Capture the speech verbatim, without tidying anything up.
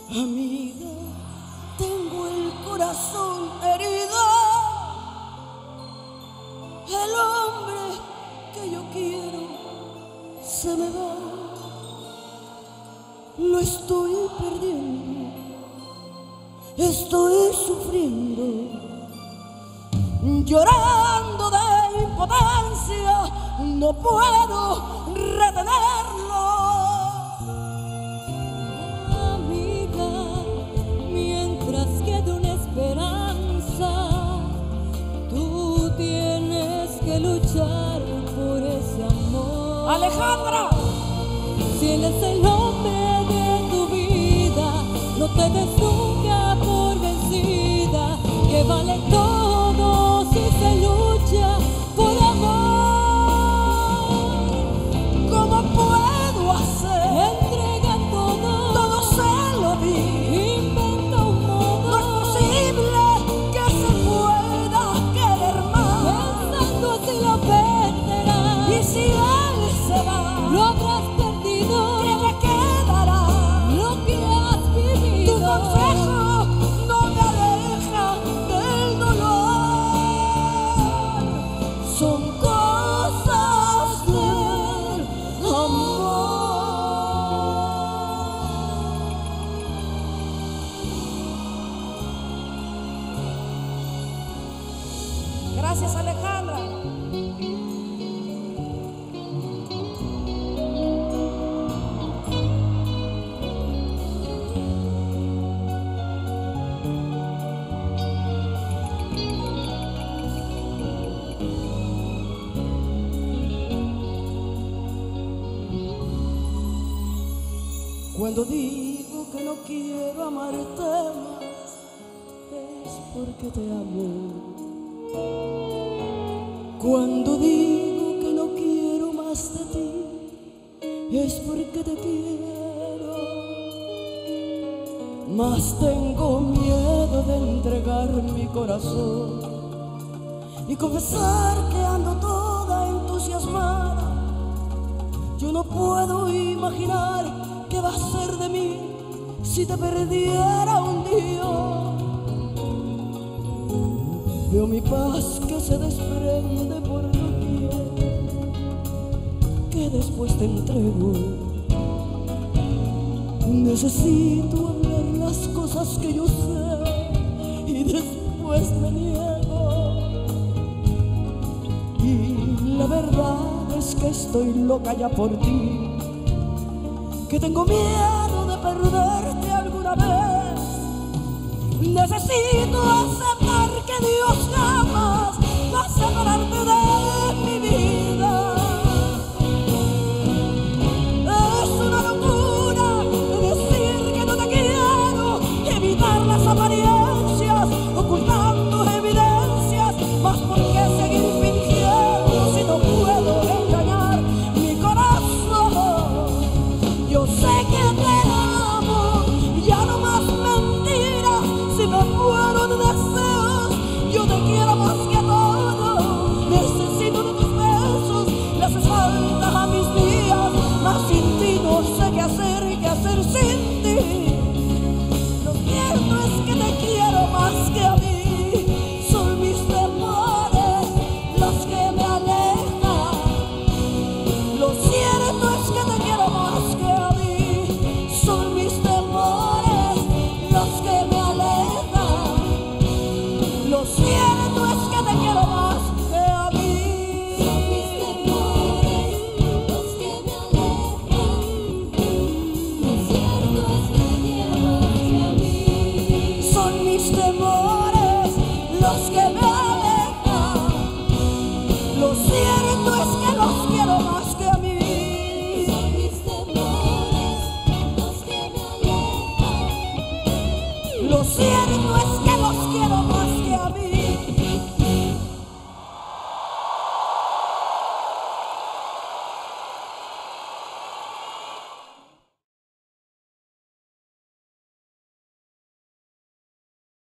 Amiga, tengo el corazón herido. El hombre que yo quiero se me va. Lo estoy perdiendo, estoy sufriendo, llorando de impotencia, no puedo retenerlo. Amiga, mientras quede una esperanza, tú tienes que luchar por ese amor. Alejandra, si él es el hombre de tu vida, no te des nunca por vencida, que vale todo si se lucha por amor. ¿cómo puedo hacer? Entrega todo, Todo se lo di. inventa un modo. No es posible que se pueda querer más. Pensando así lo perderás. Y si él se va, Lo habrás perdido. ¿qué me quedará? Lo que has Tu vivido. consejo no me aleja del dolor. Son cosas del amor. Gracias, Alejandra. Cuando digo que no quiero amarte más, es porque te amo. Cuando digo que no quiero más de ti, es porque te quiero. Mas tengo miedo de entregar mi corazón y confesar que ando toda entusiasmada. Yo no puedo imaginar qué va a ser de mí si te perdiera un día. Veo mi paz que se desprende por doquier, que después te entrego. Necesito hablar las cosas que yo sé y después me niego. Y la verdad es que estoy loca ya por ti, que tengo miedo de perderte alguna vez. Necesito aceptar que Dios jamás va a separarte de mi vida. Es una locura decir que no te quiero, evitar las apariencias, ocultando evidencias. Mas ¿por qué seguir fingiendo si no puedo engañar mi corazón? Yo sé que te